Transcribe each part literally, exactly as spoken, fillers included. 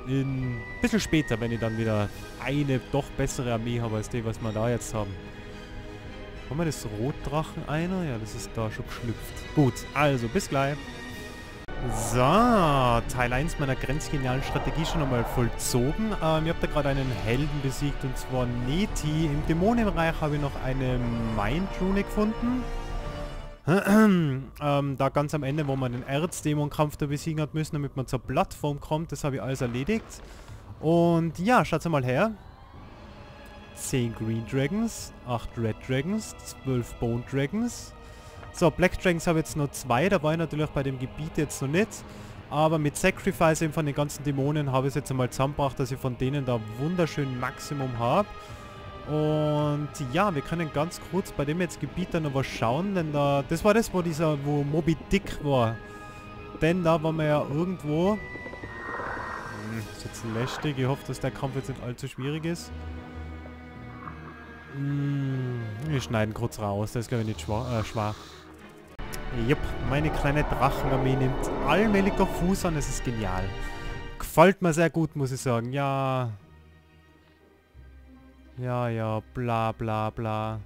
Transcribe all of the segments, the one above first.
in ein bisschen später, wenn ich dann wieder eine doch bessere Armee habe als die, was wir da jetzt haben. Haben wir das Rotdrachen einer? Ja, das ist da schon geschlüpft. Gut, also bis gleich. So, Teil eins meiner grenzgenialen Strategie schon einmal vollzogen. Ähm, ich habe da gerade einen Helden besiegt, und zwar Neti. Im Dämonenreich habe ich noch eine Mind-Rune gefunden. ähm, da ganz am Ende, wo man den Erzdämonkampf da besiegen hat müssen, damit man zur Plattform kommt. Das habe ich alles erledigt. Und ja, schaut's mal her. zehn Green Dragons, acht Red Dragons, zwölf Bone Dragons. So, Black Dragons habe ich jetzt nur zwei, da war ich natürlich bei dem Gebiet jetzt noch nicht. Aber mit Sacrifice eben von den ganzen Dämonen habe ich es jetzt einmal zusammengebracht, dass ich von denen da wunderschön Maximum habe. Und ja, wir können ganz kurz bei dem jetzt Gebiet dann noch was schauen, denn da, das war das, wo dieser, wo Moby Dick war. Denn da waren wir ja irgendwo... Hm, ist jetzt lästig, ich hoffe, dass der Kampf jetzt nicht allzu schwierig ist. Hm, wir schneiden kurz raus, das ist glaube ich nicht schwach. Äh, schwach. Jupp, meine kleine Drachenarmee nimmt allmählich doch Fuß an, es ist genial. Gefällt mir sehr gut, muss ich sagen. Ja. Ja, ja, bla bla bla.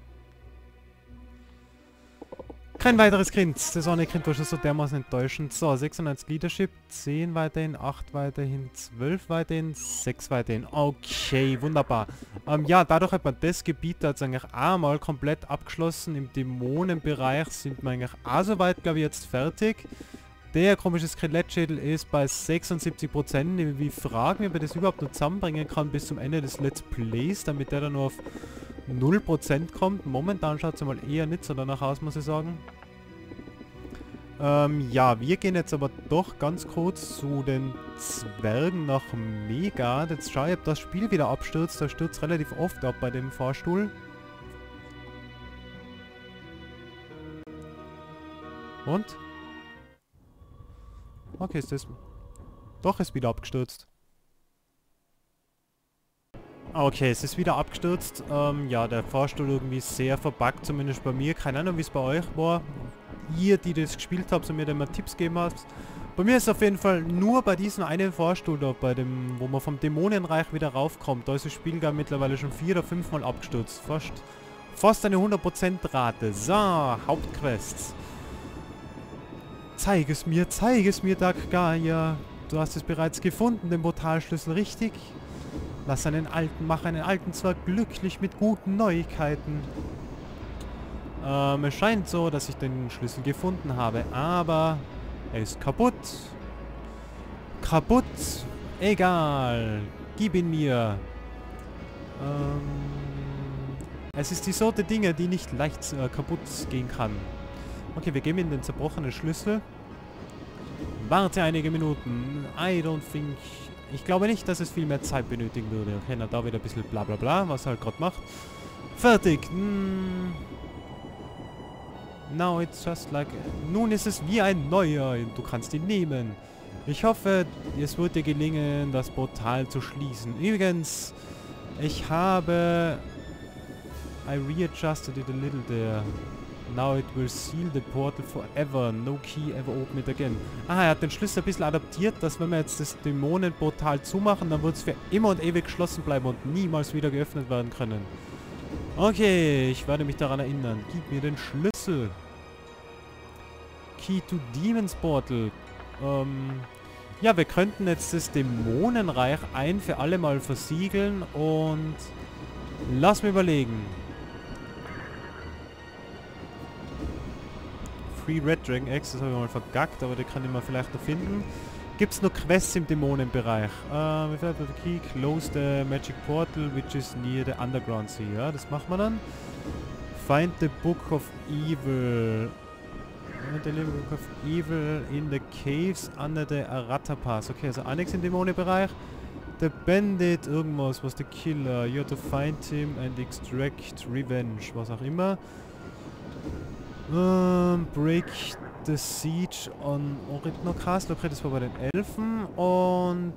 Kein weiteres Kind. Das eine Kind war schon so dermaßen enttäuschend. So, sechsundneunzig Leadership, zehn weiterhin, acht weiterhin, zwölf weiterhin, sechs weiterhin. Okay, wunderbar. Ähm, ja, dadurch hat man das Gebiet da jetzt eigentlich auch mal komplett abgeschlossen. Im Dämonenbereich sind wir eigentlich auch soweit, glaube ich, jetzt fertig. Der komische Skelettschädel ist bei sechsundsiebzig Prozent. Ich frage mich, ob ich das überhaupt noch zusammenbringen kann bis zum Ende des Let's Plays, damit der dann nur auf null Prozent kommt. Momentan schaut es mal eher nicht so danach aus, muss ich sagen. Ähm, ja, wir gehen jetzt aber doch ganz kurz zu den Zwergen nach Mega. Jetzt schaue ich, ob das Spiel wieder abstürzt. Da stürzt relativ oft ab bei dem Fahrstuhl. Und? Okay, ist das... Doch, ist wieder abgestürzt. Okay, es ist wieder abgestürzt. Ähm, ja, der Fahrstuhl irgendwie sehr verbuggt, zumindest bei mir. Keine Ahnung, wie es bei euch war. Ihr, die das gespielt habt und mir da mal Tipps gegeben habt. Bei mir ist auf jeden Fall nur bei diesem einen Fahrstuhl da, bei dem, wo man vom Dämonenreich wieder raufkommt. Da ist das Spiel gar mittlerweile schon vier oder fünf Mal abgestürzt. Fast, fast eine hundert Prozent Rate. So, Hauptquests. Zeig es mir, zeig es mir, Daggaia. Du hast es bereits gefunden, den Portalschlüssel, richtig? Lass einen alten, mach einen alten zwar glücklich mit guten Neuigkeiten. Ähm, es scheint so, dass ich den Schlüssel gefunden habe, aber er ist kaputt. Kaputt. Egal. Gib ihn mir. Ähm, es ist die Sorte Dinge, die nicht leicht äh, kaputt gehen kann. Okay, wir geben ihm den zerbrochenen Schlüssel. Warte einige Minuten. I don't think... Ich glaube nicht, dass es viel mehr Zeit benötigen würde. Okay, na da wieder ein bisschen bla bla bla, was er halt gerade macht. Fertig. Hm. Now it's just like... Nun ist es wie ein neuer. Du kannst ihn nehmen. Ich hoffe, es wird dir gelingen, das Portal zu schließen. Übrigens, ich habe... I readjusted it a little there. Now it will seal the portal forever. No key ever open it again. Ah, er hat den Schlüssel ein bisschen adaptiert, dass wenn wir jetzt das Dämonenportal zumachen, dann wird es für immer und ewig geschlossen bleiben und niemals wieder geöffnet werden können. Okay, ich werde mich daran erinnern. Gib mir den Schlüssel. Key to Demons Portal. Ähm, ja, wir könnten jetzt das Dämonenreich ein für alle Mal versiegeln und... Lass mir überlegen. Free Red Dragon Eggs, das habe ich mal vergackt, aber die kann ich mal vielleicht noch finden. Gibt es noch Quests im Dämonenbereich? Uh, without the key, close the magic portal which is near the underground sea. Ja, das machen wir dann. Find the Book of Evil. Find the Book of Evil in the caves under the Arata Pass. Okay, also auch nichts im Dämonenbereich. The Bandit, irgendwas, was the Killer. You have to find him and extract revenge, was auch immer. Um, break the siege on Oritno Castle. Okay, das war bei den Elfen. Und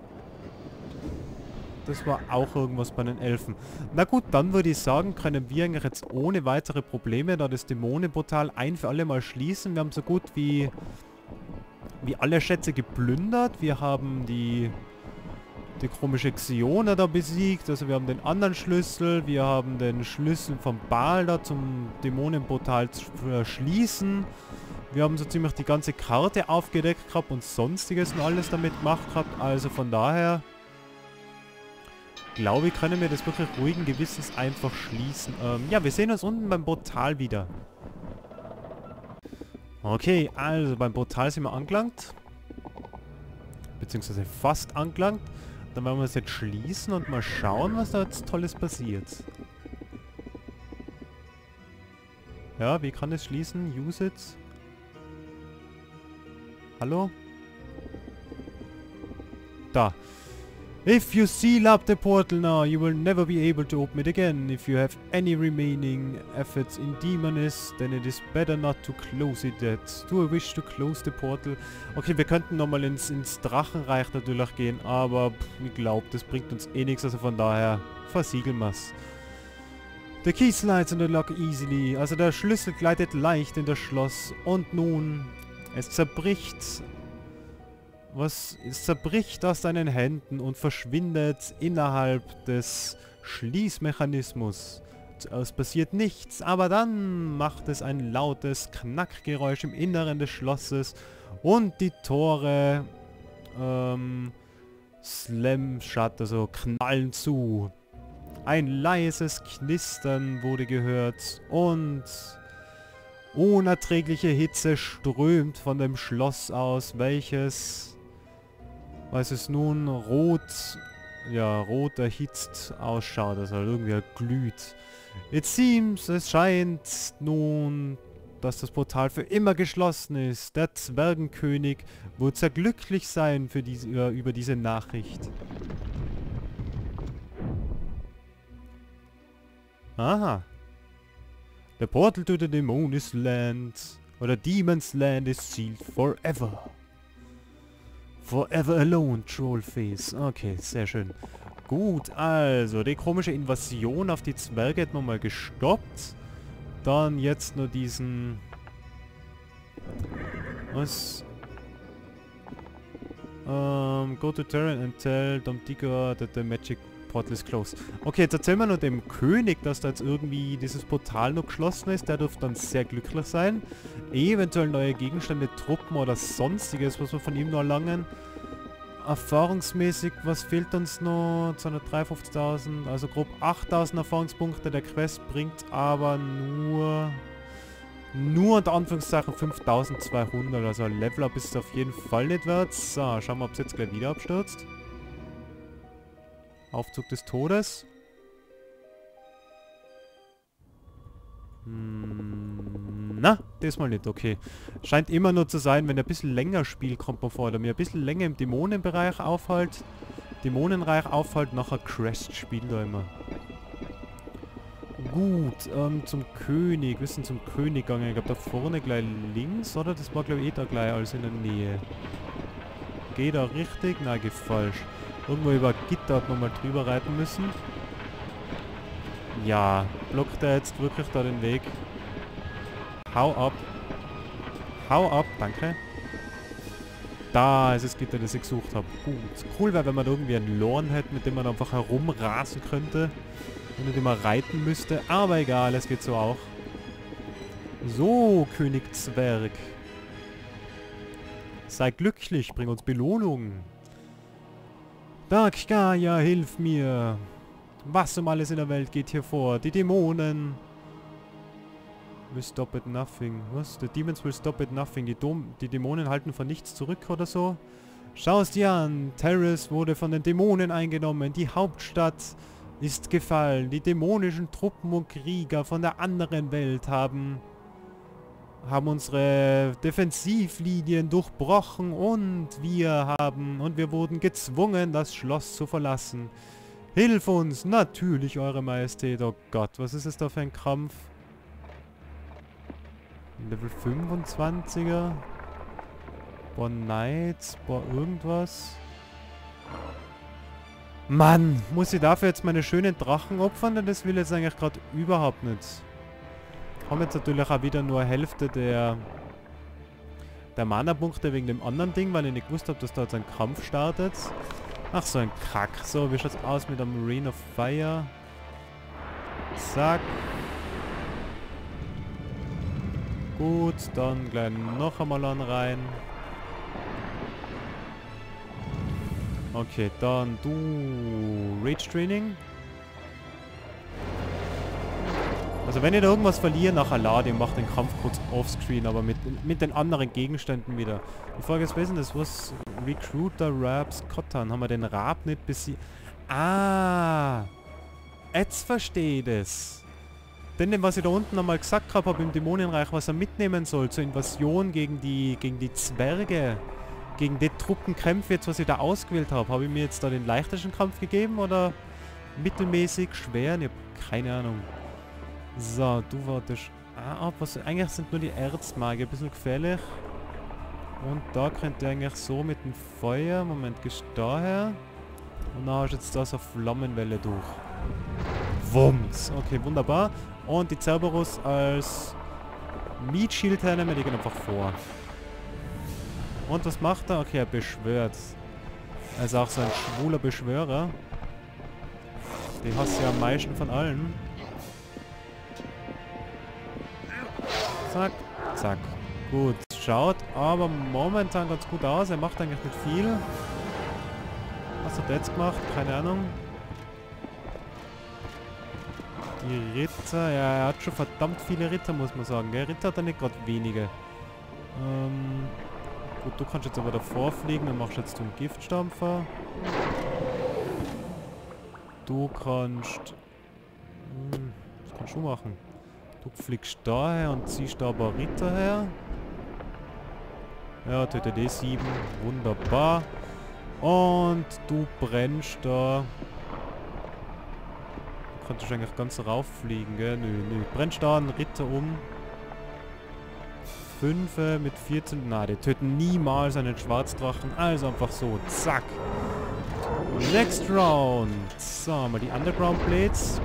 das war auch irgendwas bei den Elfen. Na gut, dann würde ich sagen, können wir eigentlich jetzt ohne weitere Probleme da das Dämonenportal ein für alle Mal schließen. Wir haben so gut wie, wie alle Schätze geplündert. Wir haben die die komische Xiona da besiegt. Also wir haben den anderen Schlüssel. Wir haben den Schlüssel vom Baal da zum Dämonenportal zu verschließen. Wir haben so ziemlich die ganze Karte aufgedeckt gehabt und sonstiges und alles damit gemacht gehabt. Also von daher glaube ich, können wir das wirklich ruhigen Gewissens einfach schließen. Ähm, ja, wir sehen uns unten beim Portal wieder. Okay, also beim Portal sind wir angelangt. Beziehungsweise fast angelangt. Dann werden wir es jetzt schließen und mal schauen, was da jetzt Tolles passiert. Ja, wie kann es schließen? Use it. Hallo? Da. If you seal up the portal now, you will never be able to open it again. If you have any remaining efforts in Demonis, then it is better not to close it yet. Do I wish to close the portal? Okay, wir könnten nochmal ins, ins Drachenreich natürlich gehen, aber pff, ich glaube, das bringt uns eh nichts, also von daher versiegeln wir es. The key slides in the lock easily. Also der Schlüssel gleitet leicht in das Schloss und nun, es zerbricht... Was es zerbricht aus deinen Händen und verschwindet innerhalb des Schließmechanismus. Es passiert nichts, aber dann macht es ein lautes Knackgeräusch im Inneren des Schlosses und die Tore ähm, slam shut, also knallen zu. Ein leises Knistern wurde gehört und unerträgliche Hitze strömt von dem Schloss aus, welches... Weil es nun rot, ja, rot erhitzt ausschaut, also irgendwie glüht. It seems, es scheint nun, dass das Portal für immer geschlossen ist. Der Zwergenkönig wird sehr glücklich sein für diese, über, über diese Nachricht. Aha. The portal to the Demon's Land, oder Demon's Land is sealed forever. Forever alone, Trollface. Okay, sehr schön. Gut, also, die komische Invasion auf die Zwerge hat man mal gestoppt. Dann jetzt nur diesen... Was? Um, go to Terran and tell Dom Digger that the magic portal is closed. Okay, jetzt erzählen wir nur dem König, dass da jetzt irgendwie dieses Portal noch geschlossen ist. Der dürfte dann sehr glücklich sein. Eventuell neue Gegenstände, Truppen oder sonstiges, was wir von ihm noch erlangen. Erfahrungsmäßig, was fehlt uns noch? zweihundertdreiundfünfzigtausend, also grob achttausend Erfahrungspunkte. Der Quest bringt aber nur... Nur unter Anführungszeichen fünftausendzweihundert, also ein Level-Up ist es auf jeden Fall nicht wert. So, schauen wir, ob es jetzt gleich wieder abstürzt. Aufzug des Todes. Hm, na, diesmal nicht, okay. Scheint immer nur zu sein, wenn er ein bisschen länger spielt, kommt man vor. Oder mir ein bisschen länger im Dämonenbereich aufhält. Dämonenreich aufhält, nachher crasht spielt er immer. Gut, ähm, zum König. Wir sind zum König gegangen. Ich glaube, da vorne gleich links, oder? Das war, glaube ich, eh da gleich alles in der Nähe. Geht da richtig? Nein, geht falsch. Irgendwo über Gitter hat man mal drüber reiten müssen. Ja, blockt er jetzt wirklich da den Weg? Hau ab. Hau ab, danke. Da ist das Gitter, das ich gesucht habe. Gut. Cool wäre, wenn man da irgendwie einen Lorn hätte, mit dem man einfach herumrasen könnte. Und mit dem man reiten müsste. Aber egal, es geht so auch. So, König Zwerg. Sei glücklich, bring uns Belohnung. Dark Gaia, hilf mir. Was um alles in der Welt geht hier vor? Die Dämonen. Will stop at nothing. Was? The demons will stop at nothing. Die, Dom die Dämonen halten von nichts zurück oder so? Schau es dir an. Terrace wurde von den Dämonen eingenommen. Die Hauptstadt ist gefallen. Die dämonischen Truppen und Krieger von der anderen Welt haben... haben unsere Defensivlinien durchbrochen und wir haben und wir wurden gezwungen, das Schloss zu verlassen. Hilf uns, natürlich, Eure Majestät. Oh Gott, was ist es da für ein Kampf? Level fünfundzwanziger? Boah, Knights, boah, irgendwas. Mann, muss ich dafür jetzt meine schönen Drachen opfern? Denn das will jetzt eigentlich gerade überhaupt nicht. Haben jetzt natürlich auch wieder nur Hälfte der der Mana-Punkte wegen dem anderen Ding, weil ich nicht gewusst habe, dass da jetzt ein Kampf startet. Ach, so ein Kack. So, wie schaut's aus mit dem Rain of Fire? Zack. Gut, dann gleich noch einmal an rein. Okay, dann du Rage Training. Also wenn ihr da irgendwas verliert, nachher lade, macht den Kampf kurz offscreen, aber mit, mit den anderen Gegenständen wieder. Die Frage ist, was ist das? Was? Recruiter Rabs Cotton. Haben wir den Rab nicht besiegt? Ah! Jetzt verstehe ich das. Denn was ich da unten nochmal gesagt habe, habe im Dämonenreich, was er mitnehmen soll zur Invasion gegen die, gegen die Zwerge. Gegen die Truppenkämpfe jetzt, was ich da ausgewählt habe. Habe ich mir jetzt da den leichtesten Kampf gegeben oder mittelmäßig, schwer? Ich habe keine Ahnung. So, du wartest. Ah, was, eigentlich sind nur die Erzmagier ein bisschen gefährlich. Und da könnt ihr eigentlich so mit dem Feuer. Moment, gehst du daher. Und dann hast du jetzt da so Flammenwelle durch. Wumms. Okay, wunderbar. Und die Cerberus als Meat Shield hernehmen, die gehen einfach vor. Und was macht er? Okay, er beschwört. Er ist auch so ein schwuler Beschwörer. Den hast du ja am meisten von allen. Zack, zack. Gut, schaut aber momentan ganz gut aus. Er macht eigentlich nicht viel. Was hat er jetzt gemacht? Keine Ahnung. Die Ritter, ja, er hat schon verdammt viele Ritter, muss man sagen. Gell? Ritter hat er nicht gerade wenige. Ähm, gut, du kannst jetzt aber davor fliegen, dann machst du jetzt den Giftstampfer. Du kannst... Hm, was kannst du machen? Du fliegst daher und ziehst da aber Ritter her. Ja, T T D sieben. Wunderbar. Und du brennst da. Du kannst eigentlich ganz rauffliegen, gell? Nö, nö. Brennst da einen Ritter um. fünf mit vierzehn. Na, die töten niemals einen Schwarzdrachen. Also einfach so. Zack. Next Round. So, mal die Underground Blades.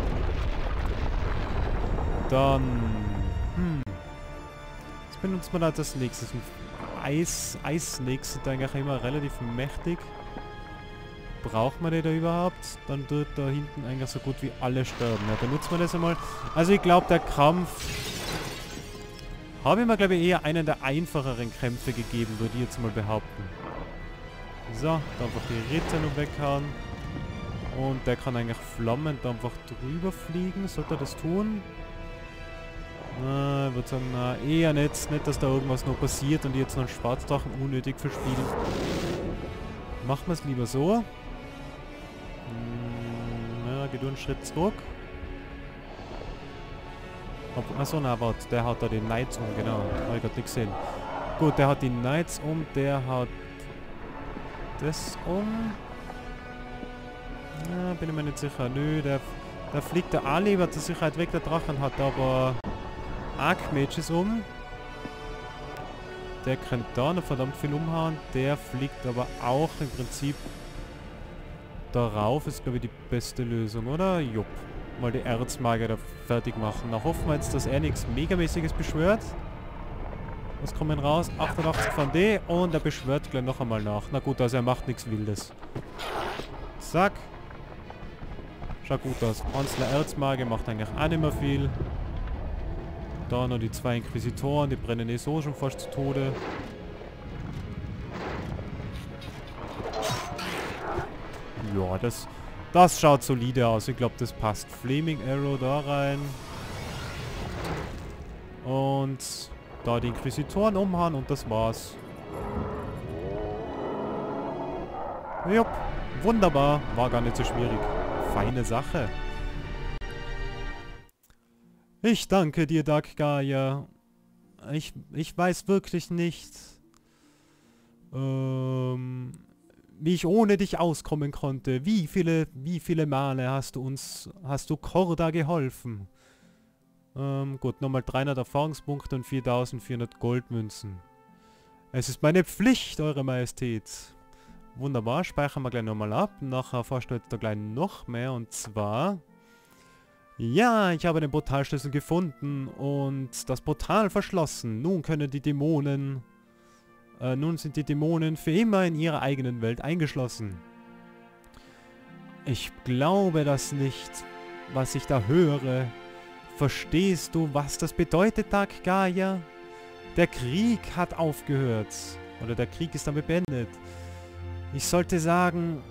Dann... Hm. Was benutzt man da als nächstes? Eis... Eis-Snakes sind eigentlich immer relativ mächtig. Braucht man die da überhaupt? Dann tut da hinten eigentlich so gut wie alle sterben. Ja, benutzt man das einmal. Also ich glaube, der Kampf... Habe ich mir, glaube ich, eher einen der einfacheren Kämpfe gegeben, würde ich jetzt mal behaupten. So, da einfach die Ritter noch weghauen. Und der kann eigentlich flammend einfach drüber fliegen. Sollte er das tun? Na, ich würde sagen, na, eher nicht. Nicht, dass da irgendwas noch passiert und die jetzt noch einen Schwarzdrachen unnötig verspielen. Machen wir es lieber so. Hm, ja, geh du einen Schritt zurück. Achso, na, warte, der hat da den Knights um, genau. Habe ich gerade nicht gesehen. Gut, der hat die Knights um, der hat das um. Ja, bin ich mir nicht sicher. Nö, der, der fliegt der auch lieber zur Sicherheit weg, der Drachen hat aber Archmages um. Der kann da noch verdammt viel umhauen. Der fliegt aber auch im Prinzip darauf. Ist, glaube ich, die beste Lösung, oder? Jupp. Mal die Erzmagier da fertig machen. Na, hoffen wir jetzt, dass er nichts Megamäßiges beschwört. Was kommen raus? achtundachtzig von D und er beschwört gleich noch einmal nach. Na gut, also er macht nichts Wildes. Zack. Schaut gut aus. Einzelner Erzmagier macht eigentlich auch nicht mehr viel. Da noch die zwei Inquisitoren, die brennen eh so schon fast zu Tode. Ja, das, das schaut solide aus. Ich glaube, das passt. Flaming Arrow da rein. Und da die Inquisitoren umhauen und das war's. Jupp, wunderbar. War gar nicht so schwierig. Feine Sache. Ich danke dir, Dark Gaia. Ich, ich weiß wirklich nicht, ähm, wie ich ohne dich auskommen konnte. Wie viele, wie viele Male hast du uns, hast du Korda geholfen? Ähm, gut, nochmal dreihundert Erfahrungspunkte und viertausendvierhundert Goldmünzen. Es ist meine Pflicht, Eure Majestät. Wunderbar, speichern wir gleich nochmal ab. Nachher forscht jetzt da gleich noch mehr und zwar... Ja, ich habe den Portalschlüssel gefunden und das Portal verschlossen. Nun können die Dämonen... Äh, nun sind die Dämonen für immer in ihrer eigenen Welt eingeschlossen. Ich glaube das nicht, was ich da höre. Verstehst du, was das bedeutet, Dark Gaia? Der Krieg hat aufgehört. Oder der Krieg ist damit beendet. Ich sollte sagen...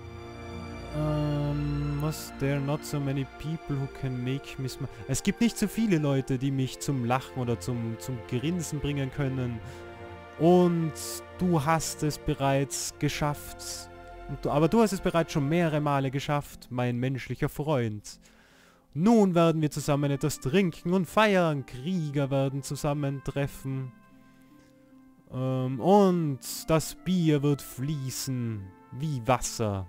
Ähm, was? There are not so many people who can make me smile. Es gibt nicht so viele Leute, die mich zum Lachen oder zum, zum Grinsen bringen können. Und du hast es bereits geschafft. Und du, aber du hast es bereits schon mehrere Male geschafft, mein menschlicher Freund. Nun werden wir zusammen etwas trinken und feiern. Krieger werden zusammentreffen. Ähm, und das Bier wird fließen wie Wasser.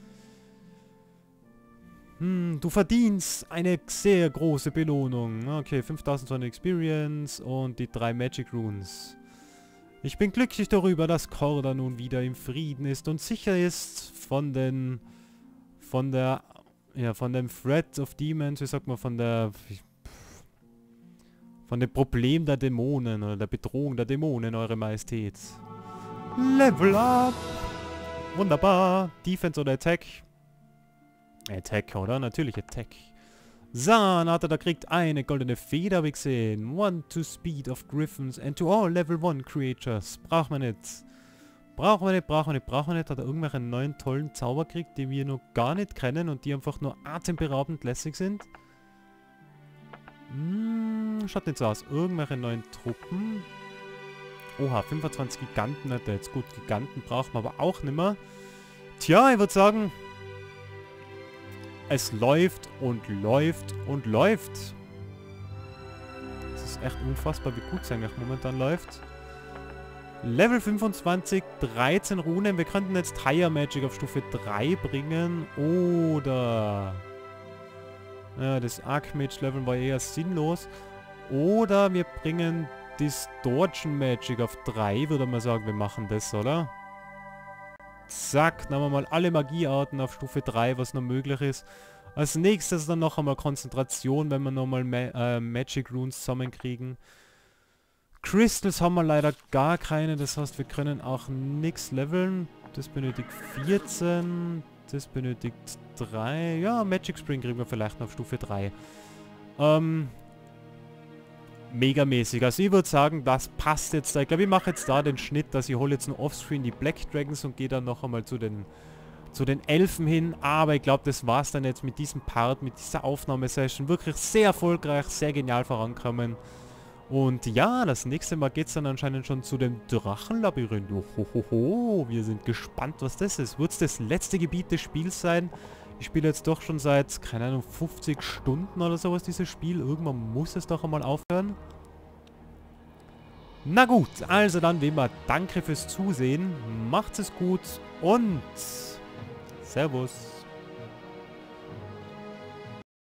Hm, du verdienst eine sehr große Belohnung. Okay, fünftausendzweihundert Experience und die drei Magic Runes. Ich bin glücklich darüber, dass Korda nun wieder im Frieden ist und sicher ist von den... von der... ja, von dem Threat of Demons, wie sagt man, von der... von dem Problem der Dämonen oder der Bedrohung der Dämonen, Eure Majestät. Level up! Wunderbar! Defense oder Attack? Attack, oder? Natürlich Attack. So, hat er da kriegt eine goldene Feder, habe ich gesehen. One to speed of Griffins and to all Level one Creatures. Braucht man nicht. Brauchen wir nicht, brauchen wir nicht, brauchen wir nicht. Hat er irgendwelche neuen tollen Zauber kriegt, die wir noch gar nicht kennen und die einfach nur atemberaubend lässig sind. Hm, schaut nicht so aus. Irgendwelche neuen Truppen. Oha, fünfundzwanzig Giganten hat er jetzt. Gut, Giganten braucht man aber auch nicht mehr. Tja, ich würde sagen... Es läuft und läuft und läuft. Es ist echt unfassbar, wie gut es eigentlich momentan läuft. Level fünfundzwanzig, dreizehn Runen. Wir könnten jetzt Higher Magic auf Stufe drei bringen. Oder... Ja, das Archmage Level war eher sinnlos. Oder wir bringen Distortion Magic auf drei. Würde man sagen, wir machen das, oder? Zack, nehmen wir mal alle Magiearten auf Stufe drei, was noch möglich ist. Als nächstes dann noch einmal Konzentration, wenn wir nochmal Ma äh, Magic Runes zusammenkriegen. Crystals haben wir leider gar keine, das heißt wir können auch nichts leveln. Das benötigt vierzehn, das benötigt drei. Ja, Magic Spring kriegen wir vielleicht noch auf Stufe drei. Ähm... Megamäßig. Also ich würde sagen, das passt jetzt da. Ich glaube, ich mache jetzt da den Schnitt, dass ich hole jetzt nur offscreen die Black Dragons und gehe dann noch einmal zu den zu den Elfen hin. Aber ich glaube, das war es dann jetzt mit diesem Part, mit dieser Aufnahmesession. Wirklich sehr erfolgreich, sehr genial vorankommen. Und ja, das nächste Mal geht es dann anscheinend schon zu dem Drachenlabyrinth. Ohohoho, wir sind gespannt, was das ist. Wird es das letzte Gebiet des Spiels sein? Ich spiele jetzt doch schon seit, keine Ahnung, fünfzig Stunden oder sowas dieses Spiel. Irgendwann muss es doch einmal aufhören. Na gut, also dann wie immer, danke fürs Zusehen. Macht es gut und Servus.